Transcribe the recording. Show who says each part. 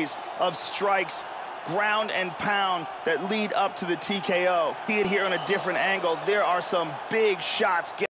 Speaker 1: series of strikes, ground and pound, that lead up to the TKO. See it here on a different angle. There are some big shots.